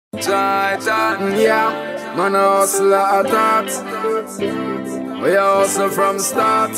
Titan, yeah, man a hustle at heart. We hustle from start,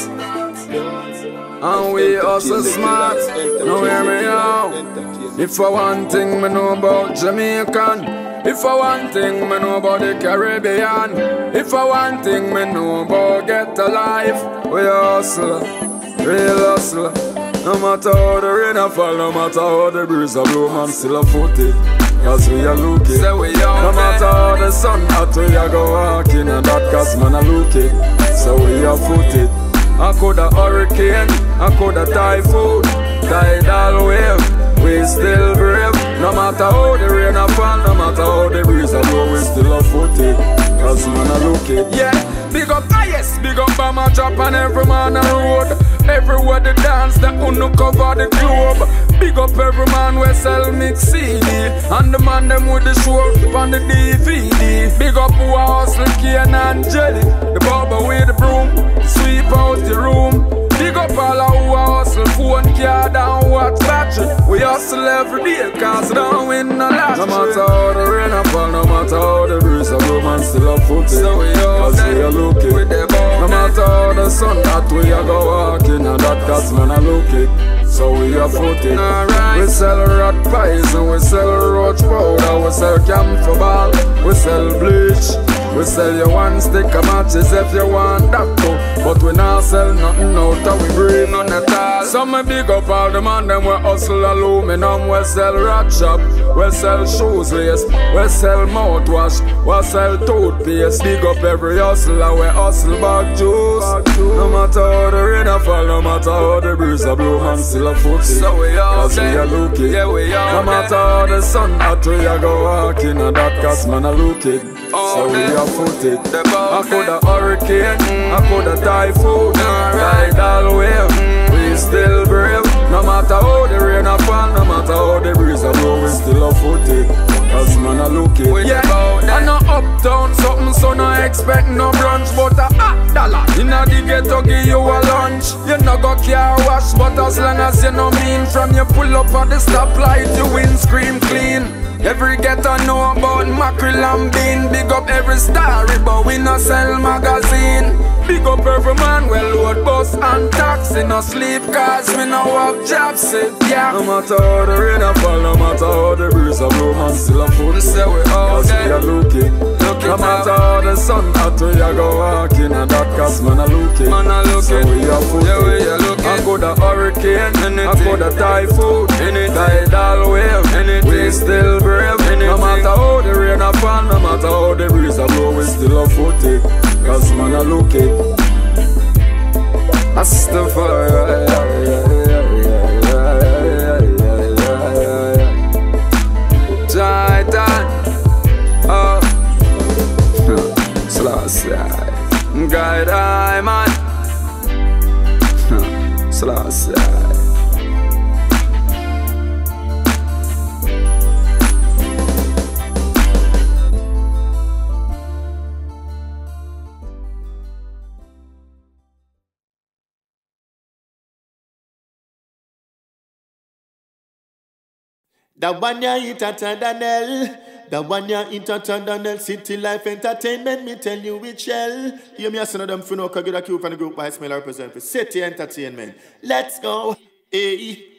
and we hustle smart. Now hear me out. If I one thing me know about Jamaican, if I one thing me know about the Caribbean, if I one thing me know about get alive, we hustle, real hustle. No matter how the rain a fall, no matter how the breeze a blow, man still a foot it. Cause we a looking. No matter how the sun hot, we a go walking, and that cause man a looking. So we a foot it. I coulda hurricane, I coulda typhoon, tidal wave, we still brave. No matter how the rain a fall, no matter how the breeze a blow, we still a foot it. Cause man a looking. Yeah, big up highest, big up Bama Drop and every man on the road. Everywhere they dance, they uno cover the globe. Big up every man we sell mix CD, and the man them with the show on the DVD. Big up who a hustle cane and jelly, the barber with the broom, sweep out the room. Big up all who a hustle phone card and watch battery. We hustle every day cause we don't win no lottery. No matter how the rain a fall, no matter how the breeze a blow, man still a foot it. So we all cause we a looking. No matter how the sun hot, we a go walking, and that cause man a looking. So we a foot it. We sell rat pies and we sell roach powder, we sell camphor ball, we sell bleach, we sell you one stick of matches if you want that too. But we not sell nothing out of we breathe none at all. So me big up all the man them we hustle aluminum, we sell rat shop, we sell shoes lace, we sell mouthwash, we sell toothpaste. Big up every hustler, we hustle bag juice. No matter how the rain a fall, no matter how the breeze a blow, man still a foot it. So we all cause we a looking. Yeah, we all no matter how the sun hot, we a go walking, and that cause man a looking. So we a foot it. I coulda hurricane, I coulda typhoon, tidal wave, we still brave. No matter how the rain a fall, no matter how the breeze a blow, we still a foot it. Cause man a looking. Yeah, I no uptown something, so no expect no brunch, but a $1 inna the ghetto give you a lunch. You no go car wash, but as long as you no mean, from you pull up at the stoplight, you windscreen clean. Every ghetto know about mackerel and bean. Big up every story, but we no sell magazine. Big up every man, we load bus and taxi. No sleep cause we no work jobs, yeah. No matter how the rain a fall, no matter how the breeze a blow, man still a foot. Say we all cause we a looking. No matter how the sun hot, we a go walking, and that cause man a looking. Man a looking. So we a foot. Yeah, we a looking. I coulda hurricane, I coulda typhoon, tidal wave, we still brave. No matter how the rain a fall, no matter how the breeze a blow, we still a foot it. Cause man a looking. Astafari, Titan, oh, Slash, guide I man, Slash. The one ya eat at Daniel, the one ya eat at Daniel, City Life Entertainment, me tell you which shell. You me a son of them for no, cause get a cue from the group by Smell represent for City Entertainment. Let's go, hey.